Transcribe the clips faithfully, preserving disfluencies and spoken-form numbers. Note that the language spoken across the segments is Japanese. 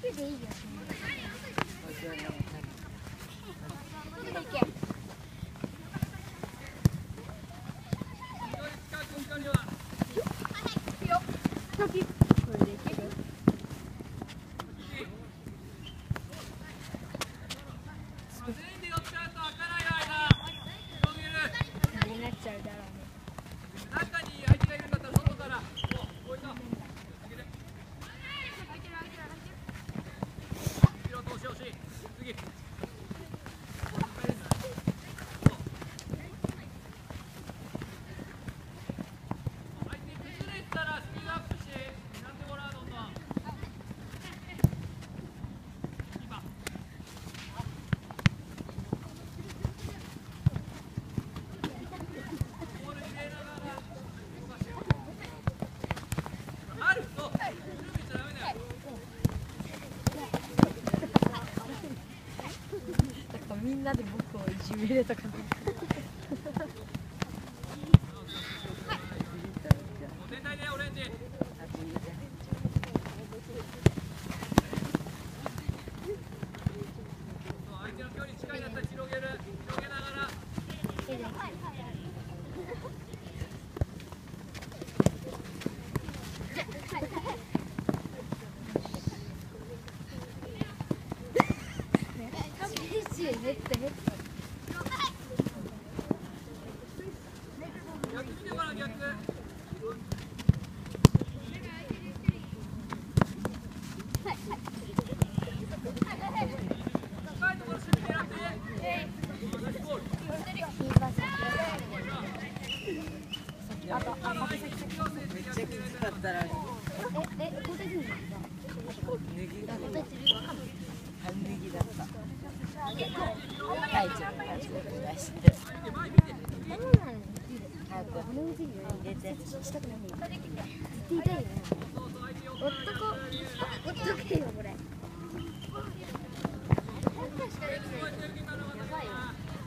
でいいよ。みんなで僕をいじめるとかね。したくないよ。絶対痛いよね。おっとこ、おっとけよこれ。やばいよ。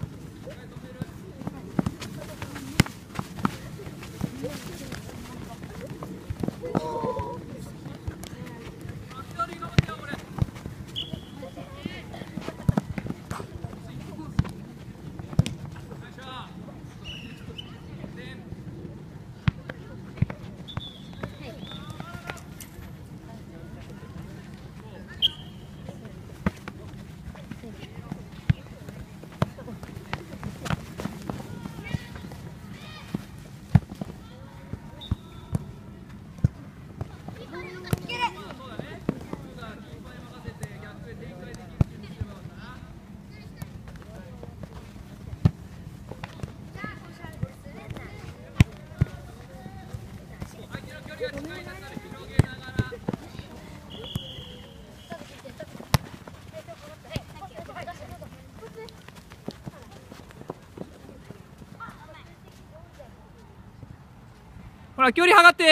ほら距離測って。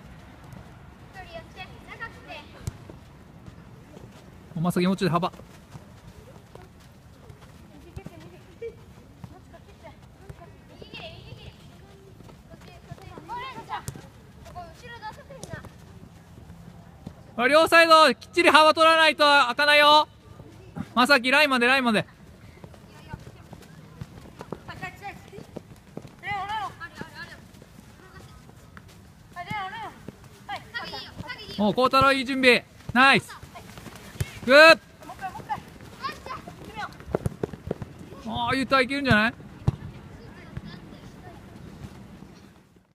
まっすぐもうちょい幅。両サイドきっちり幅取らないと開かないよ。まさきラインまでラインまで。もう孝太郎いい準備。ナイスグッ。ああ言ったらいけるんじゃない。